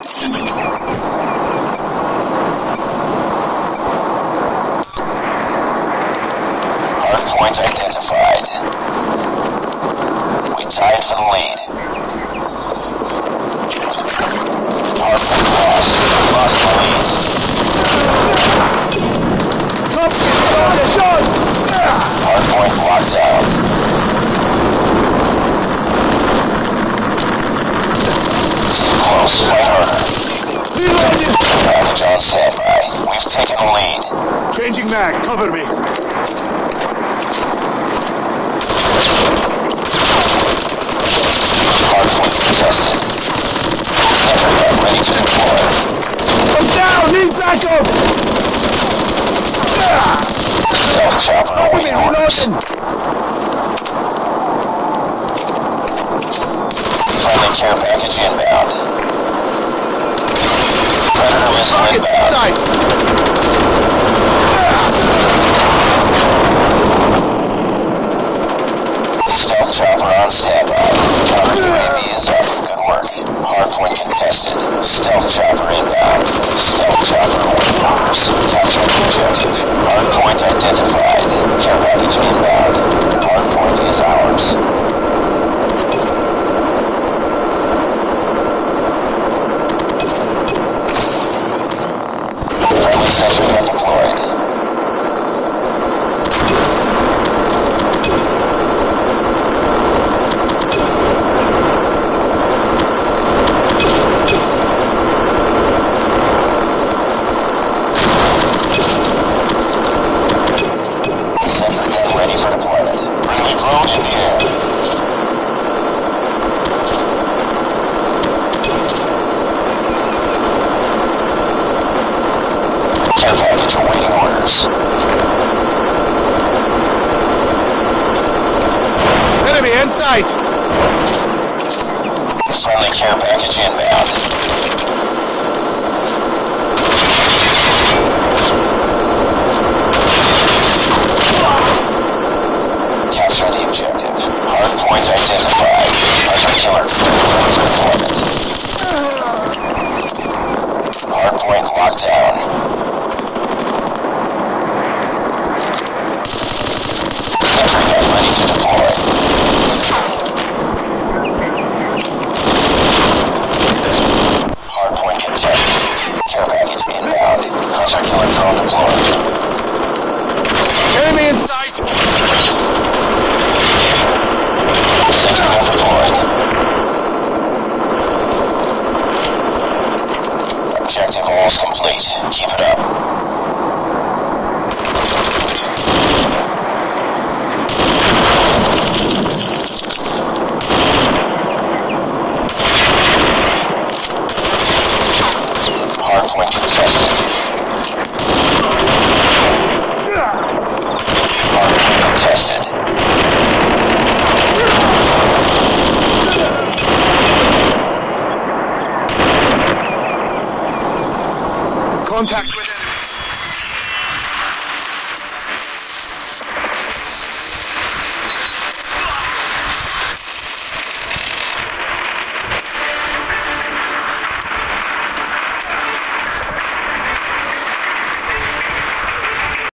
Hardpoint identified. We tied for the lead. Hardpoint lost. Lost the lead. Hardpoint locked down. It's too close. Fight harder. Package on standby. We've taken the lead. Changing mag. Cover me. Hardpoint contested. Sentry gun ready to deploy. I'm down! Need backup! Stealth chopper awaiting orders. Friendly care package inbound. Predator missile inbound. Stealth chopper on standby. Counter UAV is up. Good work. Hardpoint contested. Stealth chopper inbound. Stealth chopper awaiting orders. Capture the objective. Hardpoint identified. Care package inbound. Hardpoint is ours. Friendly sentry gun deployed. Care package awaiting orders. Enemy in sight! Friendly care package inbound. Capture the objective. Hardpoint identified. Hunter killer ready for deployment. Hardpoint locked down. Sentry gun ready to deploy. Hardpoint contested. Care package inbound. Hunter killer drone deployed. Enemy in sight! Sentry gun deployed. Objective almost complete. Keep it up. Hardpoint contested.